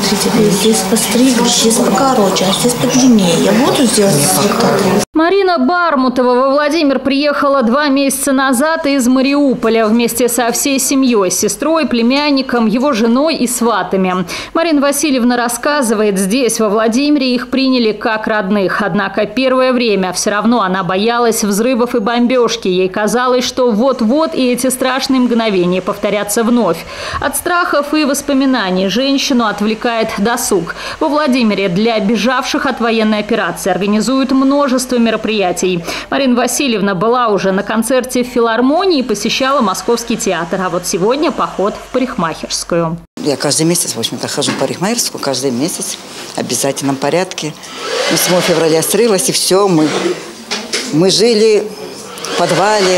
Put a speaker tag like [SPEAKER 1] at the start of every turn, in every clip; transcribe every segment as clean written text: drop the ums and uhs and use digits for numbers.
[SPEAKER 1] смотрите, здесь постригли, здесь покороче, а здесь подлиннее. Я буду сделать цветок.
[SPEAKER 2] Марина Бармутова во Владимир приехала 2 месяца назад из Мариуполя вместе со всей семьей, с сестрой, племянником, его женой и сватами. Марина Васильевна рассказывает, здесь, во Владимире, их приняли как родных. Однако первое время все равно она боялась взрывов и бомбежки. Ей казалось, что вот-вот и эти страшные мгновения повторятся вновь. От страхов и воспоминаний женщину отвлекает досуг. Во Владимире для бежавших от военной операции организуют множество мероприятий. Марина Васильевна была уже на концерте в филармонии и посещала Московский театр. А вот сегодня поход в парикмахерскую.
[SPEAKER 3] Я каждый месяц, в общем-то, хожу в парикмахерскую, каждый месяц в обязательном порядке. 8 февраля срылось, и все. Мы жили в подвале,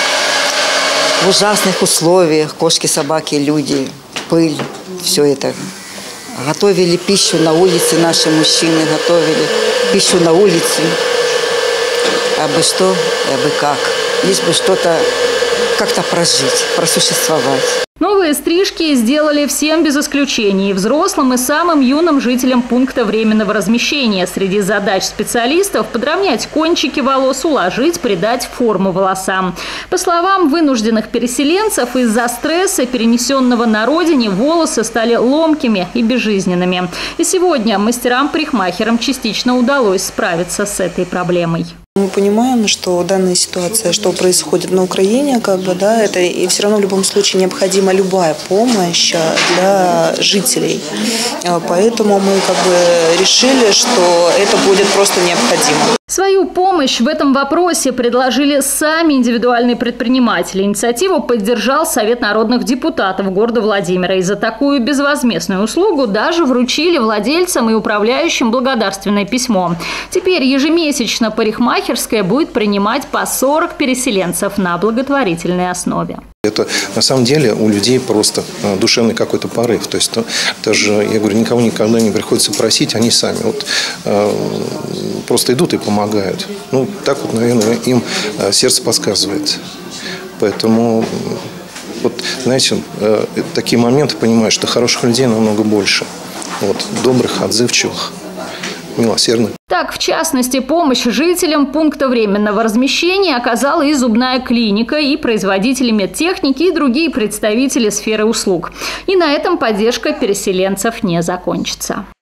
[SPEAKER 3] в ужасных условиях. Кошки, собаки, люди, пыль, все это. Готовили пищу на улице, наши мужчины готовили пищу на улице. Абы что, абы как. Лишь бы что-то как-то прожить, просуществовать.
[SPEAKER 2] Новые стрижки сделали всем без исключения, и взрослым, и самым юным жителям пункта временного размещения. Среди задач специалистов – подровнять кончики волос, уложить, придать форму волосам. По словам вынужденных переселенцев, из-за стресса, перенесенного на родине, волосы стали ломкими и безжизненными. И сегодня мастерам-парикмахерам частично удалось справиться с этой проблемой.
[SPEAKER 4] Мы понимаем, что данная ситуация, что происходит на Украине, это и все равно в любом случае необходима любая помощь для жителей. Поэтому мы решили, что это будет просто необходимо.
[SPEAKER 2] Свою помощь в этом вопросе предложили сами индивидуальные предприниматели. Инициативу поддержал Совет народных депутатов города Владимира. И за такую безвозмездную услугу даже вручили владельцам и управляющим благодарственное письмо. Теперь ежемесячно парикмахерская будет принимать по 40 переселенцев на благотворительной основе.
[SPEAKER 5] Это на самом деле у людей просто душевный какой-то порыв. То есть даже, я говорю, никого никогда не приходится просить, они сами просто идут и помогают. Так наверное, им сердце подсказывает. Поэтому, знаете, такие моменты понимаешь, что хороших людей намного больше. Добрых, отзывчивых, милосердных.
[SPEAKER 2] Так, в частности, помощь жителям пункта временного размещения оказала и зубная клиника, и производители медтехники, и другие представители сферы услуг. И на этом поддержка переселенцев не закончится.